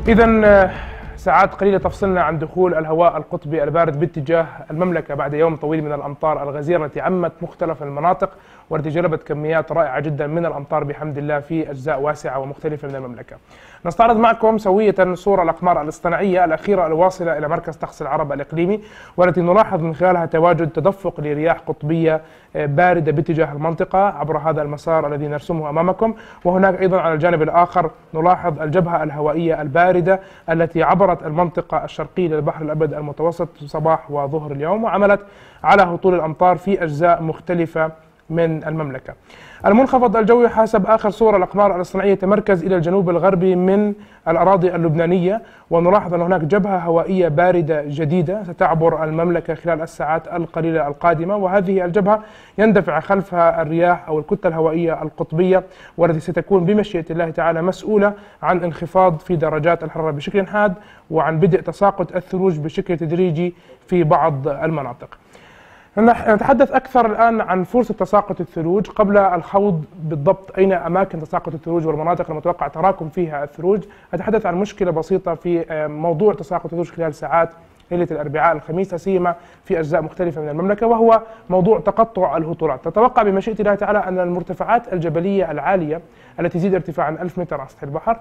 إذا ساعات قليلة تفصلنا عن دخول الهواء القطبي البارد باتجاه المملكة بعد يوم طويل من الأمطار الغزيرة التي عمت مختلف المناطق، والتي جلبت كميات رائعة جدا من الأمطار بحمد الله في أجزاء واسعة ومختلفة من المملكة. نستعرض معكم سوية صورة الأقمار الاصطناعية الأخيرة الواصلة إلى مركز طقس العرب الإقليمي، والتي نلاحظ من خلالها تواجد تدفق لرياح قطبية باردة باتجاه المنطقة عبر هذا المسار الذي نرسمه أمامكم. وهناك أيضا على الجانب الآخر نلاحظ الجبهة الهوائية الباردة التي عبرت المنطقة الشرقية للبحر الأبيض المتوسط صباح وظهر اليوم، وعملت على هطول الأمطار في أجزاء مختلفة من المملكة. المنخفض الجوي حسب آخر صورة الأقمار الاصطناعية يتمركز إلى الجنوب الغربي من الأراضي اللبنانية، ونلاحظ أن هناك جبهة هوائية باردة جديدة ستعبر المملكة خلال الساعات القليلة القادمة، وهذه الجبهة يندفع خلفها الرياح أو الكتلة الهوائية القطبية، والتي ستكون بمشيئة الله تعالى مسؤولة عن انخفاض في درجات الحرارة بشكل حاد، وعن بدء تساقط الثلوج بشكل تدريجي في بعض المناطق. نتحدث أكثر الآن عن فرصة تساقط الثلوج قبل الخوض بالضبط أين أماكن تساقط الثلوج والمناطق المتوقع تراكم فيها الثلوج. أتحدث عن مشكلة بسيطة في موضوع تساقط الثلوج خلال ساعات ليلة الأربعاء الخميس، سيما في أجزاء مختلفة من المملكة، وهو موضوع تقطع الهطولات. تتوقع بمشيئة الله تعالى أن المرتفعات الجبلية العالية التي تزيد ارتفاعا 1000 متر عن سطح البحر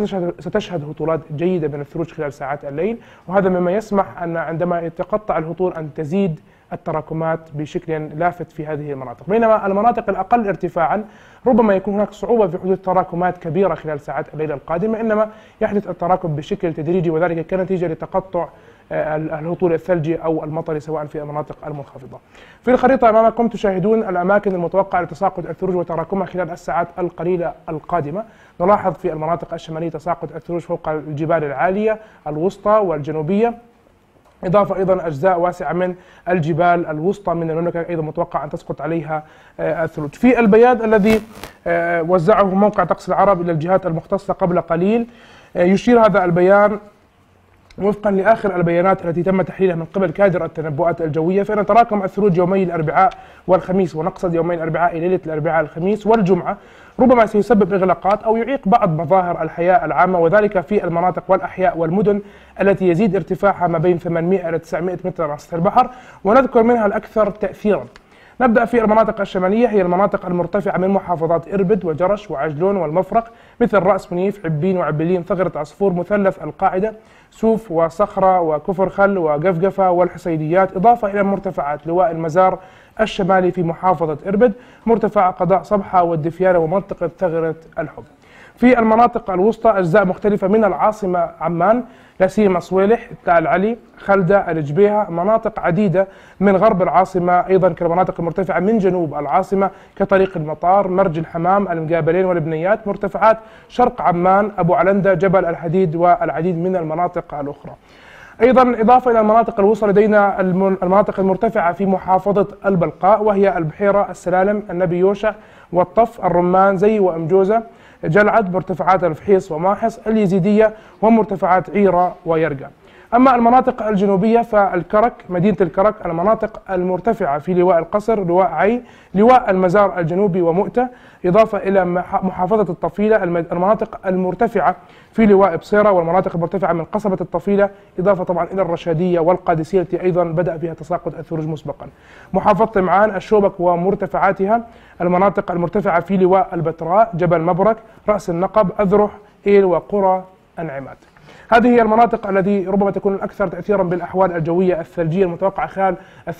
ستشهد هطولات جيدة من الثلوج خلال ساعات الليل، وهذا مما يسمح أن عندما يتقطع الهطول أن تزيد التراكمات بشكل لافت في هذه المناطق. بينما المناطق الأقل ارتفاعا ربما يكون هناك صعوبة في حدوث تراكمات كبيرة خلال ساعات الليلة القادمة، إنما يحدث التراكم بشكل تدريجي، وذلك كنتيجة لتقطع الهطول الثلجي أو المطري سواء في المناطق المنخفضة. في الخريطة أمامكم تشاهدون الأماكن المتوقعة لتساقط الثلوج وتراكمها خلال الساعات القليلة القادمة. نلاحظ في المناطق الشمالية تساقط الثلوج فوق الجبال العالية الوسطى والجنوبية، إضافة أيضا أجزاء واسعة من الجبال الوسطى من المملكة أيضا متوقع أن تسقط عليها الثلوج. في البيان الذي وزعه موقع طقس العرب إلى الجهات المختصة قبل قليل، يشير هذا البيان وفقا لآخر البيانات التي تم تحليلها من قبل كادر التنبؤات الجوية، فإن تراكم الثلوج يومي الأربعاء والخميس، ونقصد يومي الأربعاء ليلة الأربعاء الخميس والجمعة، ربما سيسبب إغلاقات أو يعيق بعض مظاهر الحياة العامة، وذلك في المناطق والأحياء والمدن التي يزيد ارتفاعها ما بين 800 إلى 900 متر عن سطح البحر، ونذكر منها الأكثر تأثيرا. نبدأ في المناطق الشمالية، هي المناطق المرتفعة من محافظات إربد وجرش وعجلون والمفرق، مثل رأس منيف، عبين وعبلين، ثغرة عصفور، مثلث القاعدة، سوف وصخرة وكفر خل وقفقفة والحسيديات، إضافة إلى مرتفعات لواء المزار الشمالي في محافظة إربد، مرتفع قضاء صبحة والدفيانة ومنطقة ثغرة الحب. في المناطق الوسطى أجزاء مختلفة من العاصمة عمان، لا سيما صويلح، تال علي، خلدة، الجبيهة، مناطق عديدة من غرب العاصمة، أيضا كالمناطق المرتفعة من جنوب العاصمة كطريق المطار، مرج الحمام، المقابلين والبنيات، مرتفعات شرق عمان، أبو علندة، جبل الحديد والعديد من المناطق الأخرى. أيضا إضافة إلى المناطق الوسطى لدينا المناطق المرتفعة في محافظة البلقاء، وهي البحيرة، السلالم، النبي يوشع والطف، الرمان، زي وأمجوزة، جلعد، مرتفعات الفحيص وماحص، اليزيدية، ومرتفعات عيرة ويرقة. أما المناطق الجنوبية فالكرك، مدينة الكرك، المناطق المرتفعة في لواء القصر، لواء عين، لواء المزار الجنوبي ومؤتة، إضافة إلى محافظة الطفيلة، المناطق المرتفعة في لواء بصيرة، والمناطق المرتفعة من قصبة الطفيلة، إضافة طبعا إلى الرشادية والقادسية التي أيضا بدأ فيها تساقط الثلوج مسبقا. محافظة معان، الشوبك ومرتفعاتها، المناطق المرتفعة في لواء البتراء، جبل مبرك، رأس النقب، أذرح، إيل، وقرى أنعمات. هذه هي المناطق التي ربما تكون الأكثر تأثيرا بالأحوال الجوية الثلجية المتوقعة خلال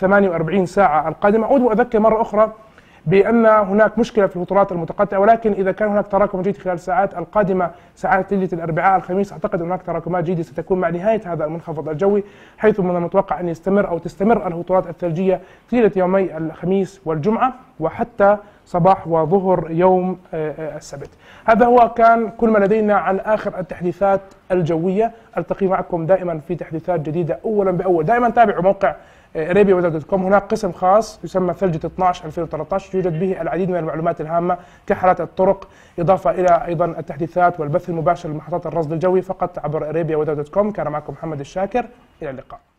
48 ساعة القادمة. أعود وأذكر مرة أخرى بأن هناك مشكلة في الهطولات المتقطعة، ولكن إذا كان هناك تراكم جيد خلال الساعات القادمة، ساعات ليلة الأربعاء الخميس، أعتقد أن هناك تراكمات جيدة ستكون مع نهاية هذا المنخفض الجوي، حيث من المتوقع أن يستمر أو تستمر الهطولات الثلجية طيلة يومي الخميس والجمعة وحتى صباح وظهر يوم السبت. هذا هو كان كل ما لدينا عن آخر التحديثات الجوية. ألتقي معكم دائما في تحديثات جديدة أولا بأول. دائما تابعوا موقع arabiaweather.com، هناك قسم خاص يسمى ثلجة 12/2013 يوجد به العديد من المعلومات الهامة كحالات الطرق، إضافة إلى أيضا التحديثات والبث المباشر لمحطات الرصد الجوي، فقط عبر arabiaweather.com. كان معكم محمد الشاكر، إلى اللقاء.